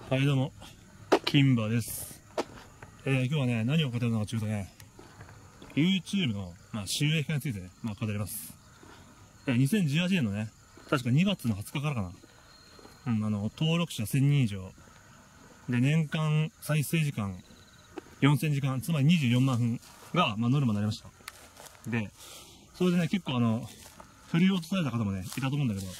はいどうも、金馬です。今日はね、何を語るのかというとね、YouTube の、収益化についてね、語ります。2018年のね、確か2月の20日からかな。登録者1000人以上。で、年間再生時間4000時間、つまり24万分が、ノルマになりました。で、それでね、結構振り落とされた方もね、いたと思うんだけど、じゃ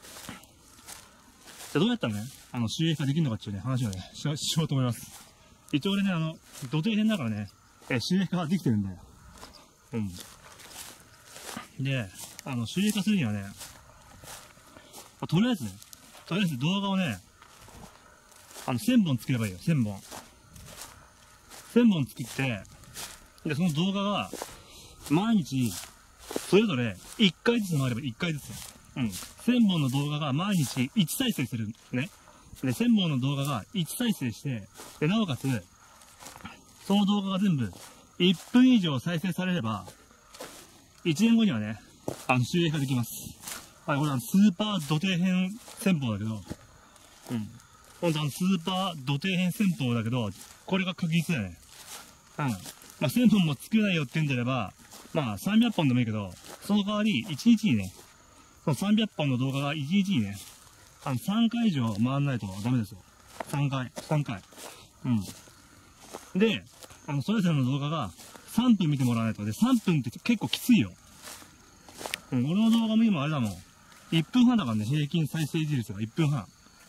あどうやったらね、収益化できるのかっていうね、話をね、しようと思います。一応俺ね、土底編だからね、収益化できてるんだよ。で、収益化するにはね、とりあえず動画をね、1000本作ればいいよ、1000本。1000本作って、で、その動画が、毎日、それぞれ1回ずつ回れば1回ずつ。1000本の動画が毎日1再生する。ね。で、1000本の動画が1再生して、で、なおかつ、その動画が全部1分以上再生されれば、1年後にはね、収益化できます。はい、これスーパー土底編戦法だけど、ほんとスーパー土底編戦法だけど、これが確実だよね。1000本も作れないよって言うんであれば、300本でもいいけど、その代わり1日にね、その300本の動画が1日にね、3回以上回らないとダメですよ。3回。で、それぞれの動画が3分見てもらわないと。で、3分って結構きついよ。俺の動画も今あれだもん。1分半だからね、平均再生維持率が1分半。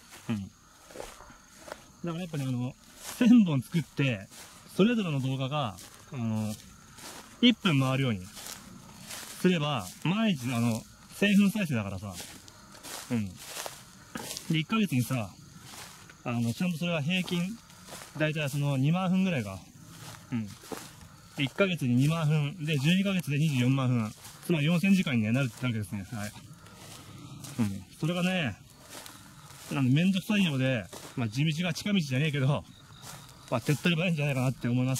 だからやっぱね、1000本作って、それぞれの動画が、1分回るようにすれば、毎日1000分再生だからさ、で、1ヶ月にさ、ちゃんとそれは平均、だいたい2万分ぐらいが、1ヶ月に2万分、で、12ヶ月で24万分、つまり4000時間に、なるってわけですね。はい。それがね、めんどくさいようで、地道が近道じゃねえけど、手っ取り早いんじゃないかなって思います。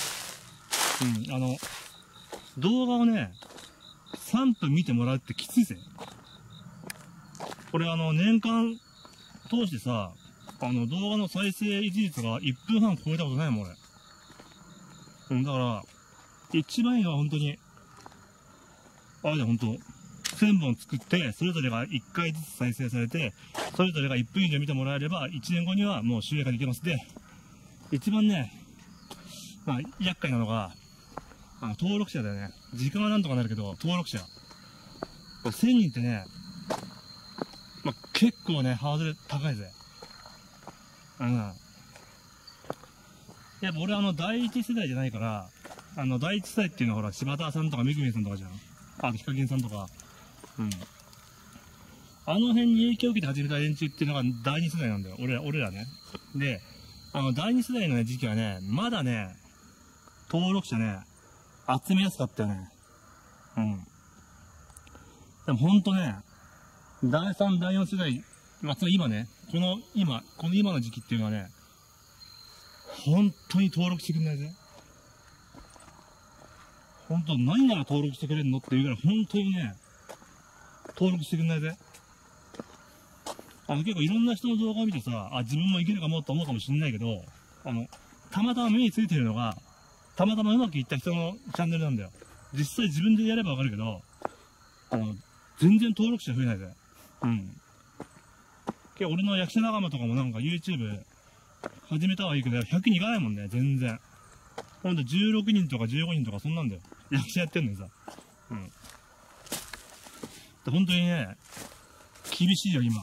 動画をね、3分見てもらうってきついぜ。これ年間通してさ、動画の再生維持率が1分半超えたことないもん、俺。だから、一番いいのは本当に、本当1000本作って、それぞれが1回ずつ再生されて、それぞれが1分以上見てもらえれば、1年後にはもう収益化できます。で、一番ね、厄介なのが、登録者だよね。時間はなんとかなるけど、登録者。1000人ってね、結構ね、ハードル高いぜ。やっぱ俺第一世代じゃないから、第一世代っていうのはほら、柴田さんとかめぐみさんとかじゃん。ヒカキンさんとか。あの辺に影響を受けて始めた連中っていうのが第二世代なんだよ。俺らね。で、第二世代の、ね、時期はね、まだね、登録者ね、集めやすかったよね。でもほんとね、第3、第4世代、今ね、この今の時期っていうのはね、本当に登録してくれないぜ。本当、何なら登録してくれるのっていうぐらい、本当にね、登録してくれないぜ。結構いろんな人の動画を見てさ、自分もいけるかもと思うかもしれないけど、たまたま目についてるのが、たまたまうまくいった人のチャンネルなんだよ。実際自分でやればわかるけど、全然登録者増えないぜ。俺の役者仲間とかもなんか YouTube 始めたはいいけど、100人いかないもんね、全然。ほんと16人とか15人とかそんなんだよ。役者やってんのにさ。本当にね、厳しいよ、今。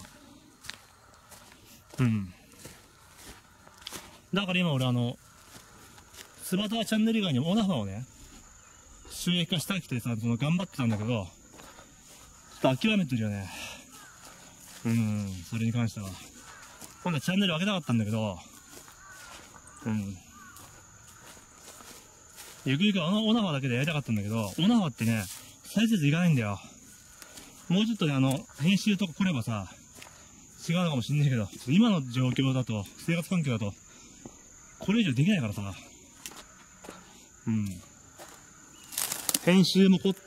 だから今俺スバターチャンネル以外にもオナファをね、収益化したくてさ、頑張ってたんだけど、ちょっと諦めてるよね。それに関しては。今度はチャンネル分けたかったんだけど、ゆくゆくオナファだけでやりたかったんだけど、オナファってね、再生数いかないんだよ。もうちょっとね、編集とか来ればさ、違うのかもしんないけど、今の状況だと、生活環境だと、これ以上できないからさ。編集も凝って、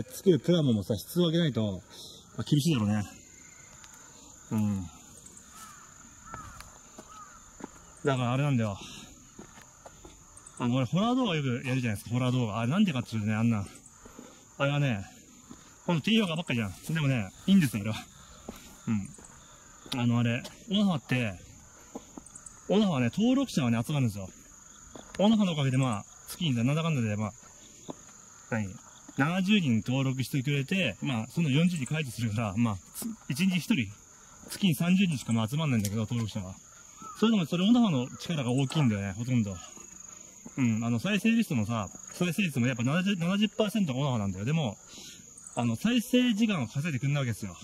作るプラモもさ、質を上げないと、厳しいだろうね。 だからあれなんだよ。俺、ホラー動画よくやるじゃないですか、ホラー動画。あれなんでかっていうとね、あれはね、ほんと低評価ばっかりじゃん。でもね、いいんですよ、あれは。あれ、オナハね、登録者がね、集まるんですよ。オナハのおかげで月になんだかんだで、70人登録してくれて、その40人解除するから、1日1人、月に30人しか集まんないんだけど、登録者が。それでも、オナハの力が大きいんだよね、ほとんど。再生率もやっぱ 70% がオナハなんだよ。でも、再生時間を稼いでくんないわけですよ。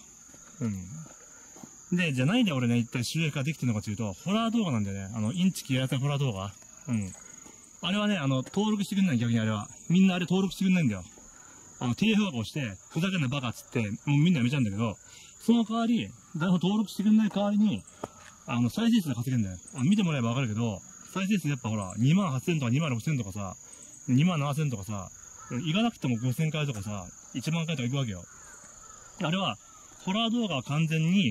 で、じゃあ何で俺ね、一体収益化できてるのかというと、ホラー動画なんだよね。インチキやらせホラー動画。あれはね、登録してくんない、逆にあれは。みんなあれ登録してくんないんだよ。低評価をして、ふざけんなバカっつって、もうみんなやめちゃうんだけど、その代わり、誰も登録してくんない代わりに、再生数が稼げるんだよ。見てもらえばわかるけど、再生数やっぱほら、28,000とか26,000とかさ、27,000とかさ、行かなくても5,000回とかさ、1万回とか行くわけよ。あれは、ホラー動画は完全に、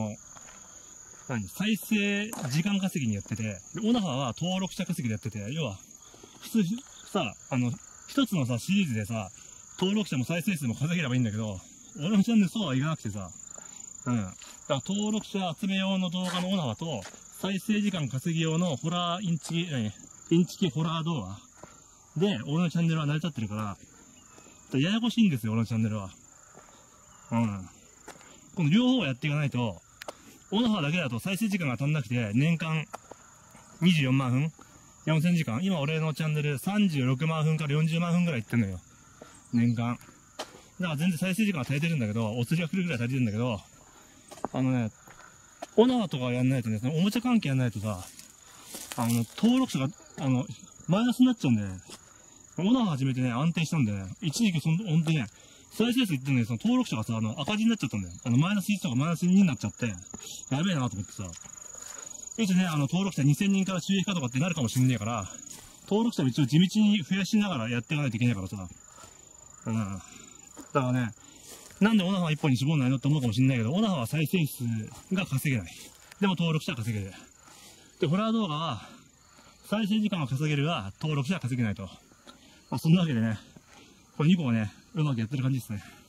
再生時間稼ぎにやってて、オナハは登録者稼ぎでやってて、要は、普通さ、一つのさ、シリーズでさ、登録者も再生数も稼げればいいんだけど、俺のチャンネルそうはいかなくてさ、だから登録者集め用の動画のオナハと、再生時間稼ぎ用のホラーインチキホラー動画で、俺のチャンネルは成り立ってるから、ややこしいんですよ、俺のチャンネルは。この両方やっていかないと、オナハだけだと再生時間が足んなくて、年間24万分 ?4000 時間今俺のチャンネル36万分から40万分ぐらいいってんのよ。年間。だから全然再生時間が足りてるんだけど、お釣りが来るぐらい足りてるんだけど、オナハとかやんないとね、おもちゃ関係やんないとさ、登録者が、マイナスになっちゃうんだよね。オナハ始めてね、安定したんだよね。一時期ほんとね、再生数いってんのに、登録者がさ、赤字になっちゃったんだよ。マイナス1とかマイナス2になっちゃって、やべえなと思ってさ。一応ね、登録者2000人から収益化とかってなるかもしんねえから、登録者を一応地道に増やしながらやっていかないといけないからさ。だからね、なんでオナハは一本に絞んないのって思うかもしんないけど、オナハは再生数が稼げない。でも登録者は稼げる。で、ホラー動画は、再生時間は稼げるが、登録者は稼げないと。そんなわけでね、これ2個をね、うまくやってる感じですね。